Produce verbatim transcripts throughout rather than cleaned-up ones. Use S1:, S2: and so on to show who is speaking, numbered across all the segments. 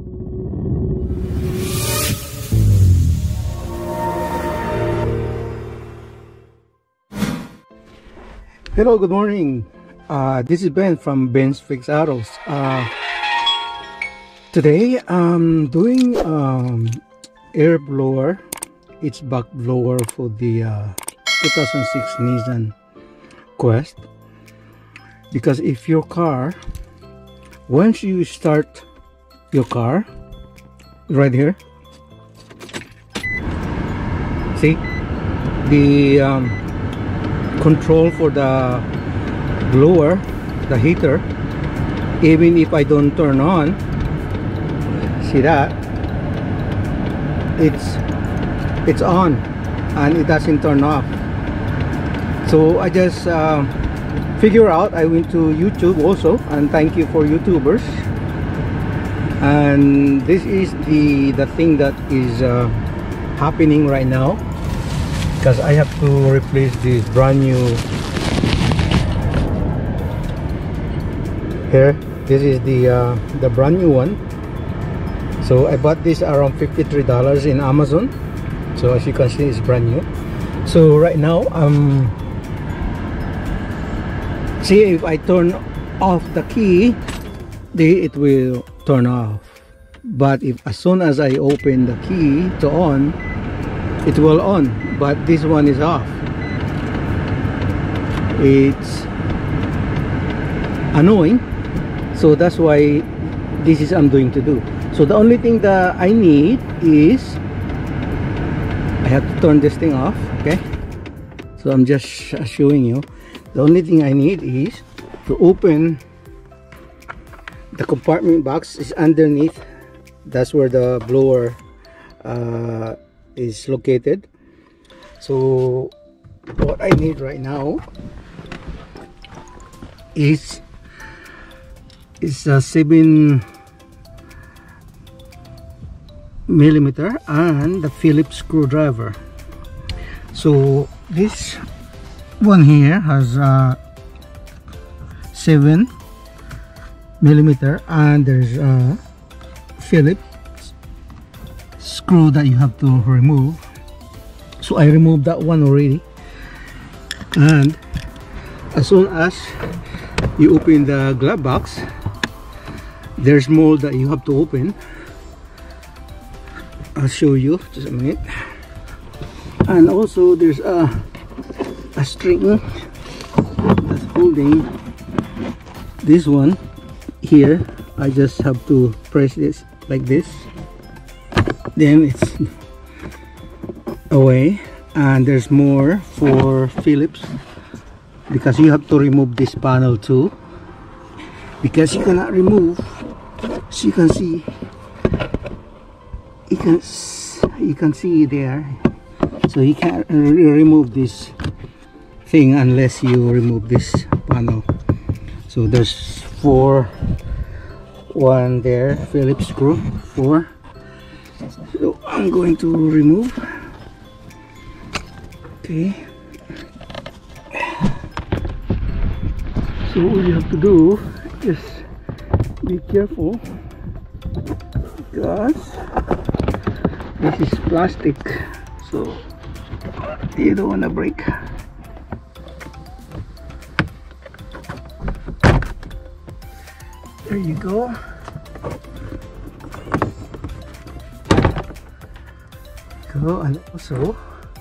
S1: Hello, good morning. Uh, this is Ben from Ben's Fix Autos. Uh, today I'm doing um, air blower. It's back blower for the uh, two thousand six Nissan Quest. Because if your car, once you start your car, right here, see the um, control for the blower, the heater, even if I don't turn on, see that it's it's on and it doesn't turn off. So I just uh, figure out, I went to YouTube also, and thank you for YouTubers, and this is the the thing that is uh, happening right now, because I have to replace this brand new here. This is the uh, the brand new one. So I bought this around fifty-three dollars in Amazon. So as you can see, it's brand new. So right now um see, if I turn off the key, the it will turn off. But if as soon as I open the key to on, it will on. But this one is off. It's annoying, so that's why this is I'm doing to do. So the only thing that I need is I have to turn this thing off. Okay, so I'm just showing you. The only thing I need is to open the compartment box. Is underneath. That's where the blower uh, is located. So what I need right now is is a seven millimeter and the Phillips screwdriver. So this one here has a seven millimeter and there's a Phillips screw that you have to remove. So I removed that one already, and as soon as you open the glove box, there's more that you have to open. I'll show you just a minute. And also there's a, a string that's holding this one here. I just have to press this like this, then it's away. And there's more for Phillips, because you have to remove this panel too, because you cannot remove, so you can see you can you can see there, so you can't remove this thing unless you remove this panel. So there's four, one there, Phillips screw, four. So I'm going to remove. Okay, so all you have to do is be careful, because this is plastic, so you don't want to break. There you go. Go, and also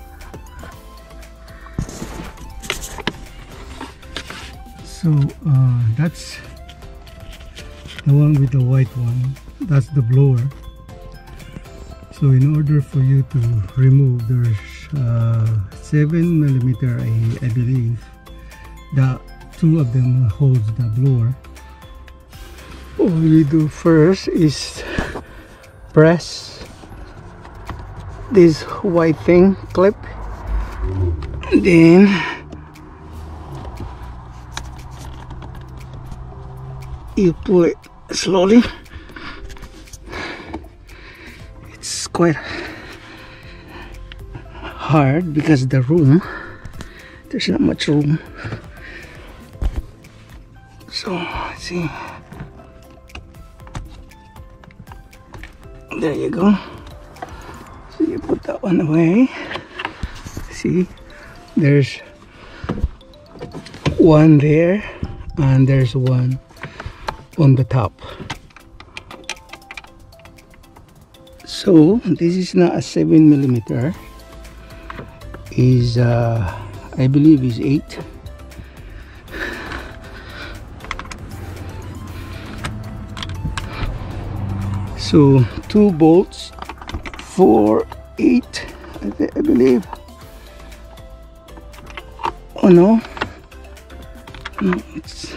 S1: so uh, that's the one with the white one. That's the blower. So in order for you to remove, there's uh, seven millimeter, I, I believe. The two of them holds the blower. All you do first is press this white thing, clip, and then you pull it slowly. It's quite hard because the room, there's not much room. So let's see. There you go. So you put that one away. See, there's one there and there's one on the top. So this is not a seven millimeter, is uh, I believe is eight. So two bolts for eight, I, I believe. Oh no, no, it's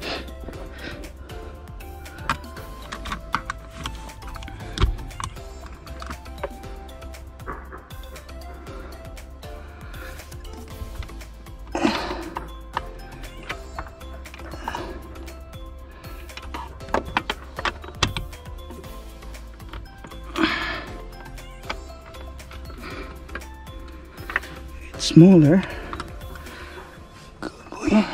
S1: smaller. Good boy.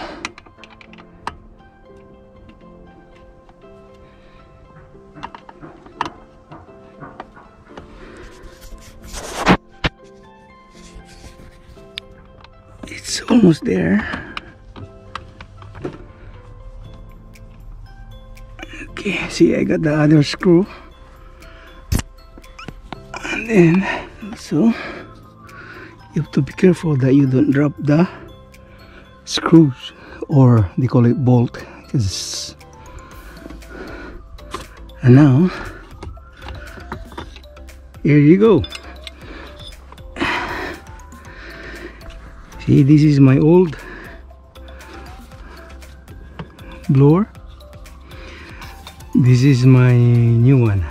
S1: It's almost there. Okay, see, I got the other screw, and then also you have to be careful that you don't drop the screws, or they call it bolt, because and now here you go. See, this is my old blower, this is my new one.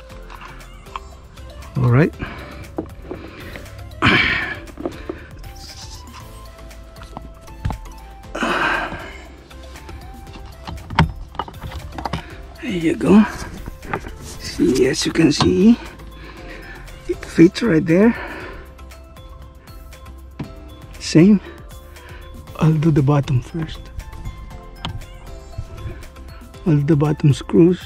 S1: All right, there you go. See, as you can see, it fits right there. Same. I'll do the bottom first. I'll do the bottom screws.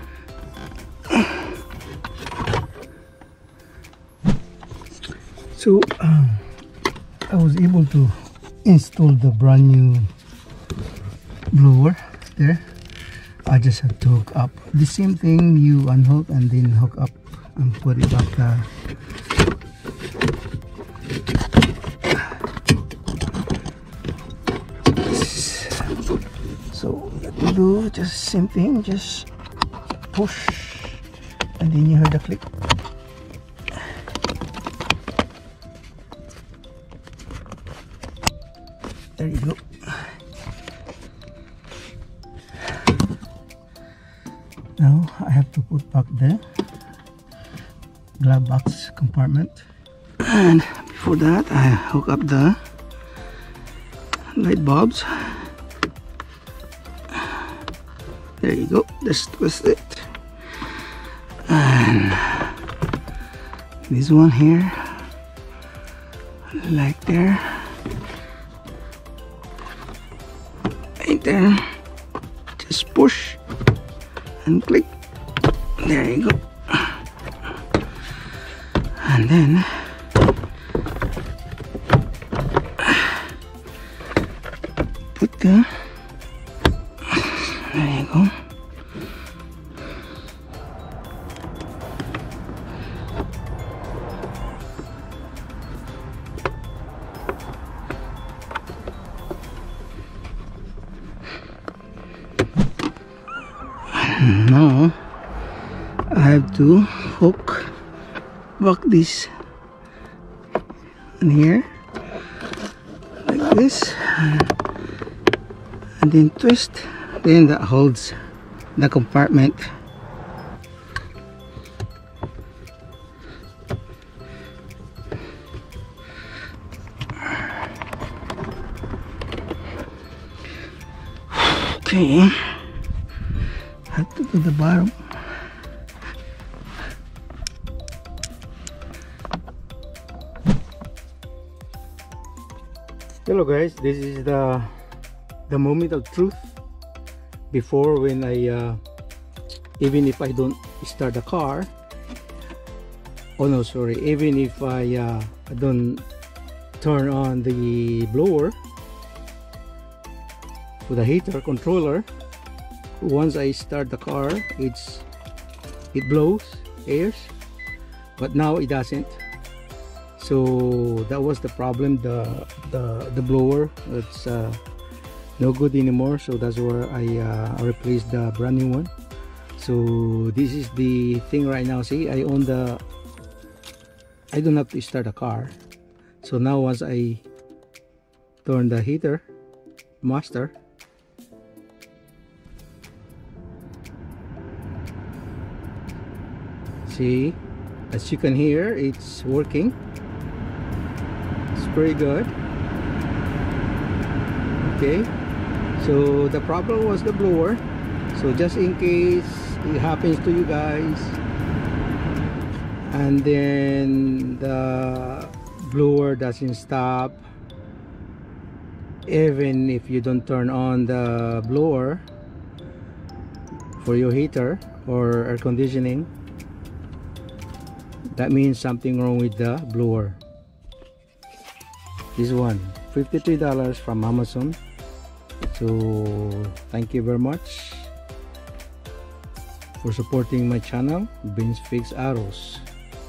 S1: So um, I was able to install the brand new blower there. I just have to hook up the same thing, you unhook and then hook up and put it back there. So what you do, just same thing, just push and then you hear the click. There you go. Now I have to put back the glove box compartment, and before that I hook up the light bulbs. There you go, just twist it, and this one here, like there, right there, just push and click. There you go. And then put the, there you go. Now I have to hook back this in here like this, and then twist, then that holds the compartment. Okay, have to do the bottom. Hello guys, this is the the moment of truth. Before, when I uh, even if I don't start the car, oh no, sorry, even if I uh, don't turn on the blower with the heater controller, once I start the car, it's it blows airs, but now it doesn't. So that was the problem. The the the blower, it's uh, no good anymore. So that's where I uh, replaced the brand new one. So this is the thing right now. See, I own the, I don't have to start a car. So now once I turn the heater master, see, as you can hear, it's working. It's pretty good. Okay, so the problem was the blower. So just in case it happens to you guys, and then the blower doesn't stop, even if you don't turn on the blower for your heater or air conditioning, that means something wrong with the blower. This one, fifty-three dollars from Amazon. So thank you very much for supporting my channel, Vince Fix Autos.